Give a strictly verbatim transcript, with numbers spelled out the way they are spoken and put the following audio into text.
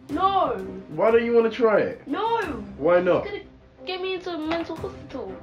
No. Why don't you want to try it? No. Why not? It's gonna get me into a mental hospital.